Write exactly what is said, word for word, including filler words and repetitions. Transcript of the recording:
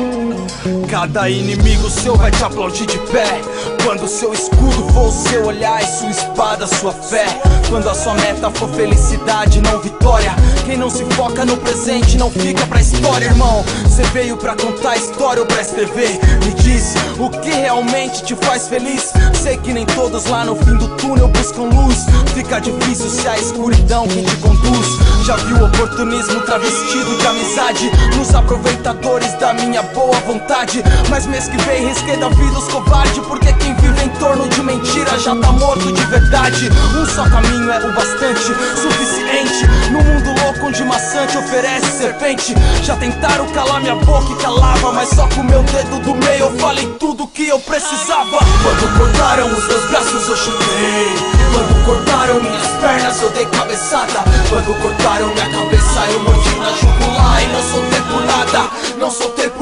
Cada inimigo seu vai te aplaudir de pé quando seu escudo for o seu olhar e sua espada, sua fé. Quando a sua meta for felicidade, não vitória. Quem não se foca no presente não fica pra história, irmão. Cê veio pra contar história ou pra escrever? Me diz o que realmente te faz feliz. Sei que nem todos lá no fim do túnel buscam luz. Fica difícil se a escuridão quem te conduz. Já viu o oportunismo travestido de amizade nos aproveitadores da minha boa vontade. Mas mês que vem risquei da vida os covardes, porque quem vive em torno de mentira já tá morto de verdade. Um só caminho é o bastante suficiente no mundo louco onde maçã te oferece serpente. Já tentaram calar minha boca e calava, mas só com meu dedo do meio eu falei tudo que eu precisava. Quando cortaram os meus braços eu chutei, quando cortaram minhas pernas eu dei cabeçada, quando cortaram minha cabeça eu mordi na jugular. E não soltei por nada, não soltei por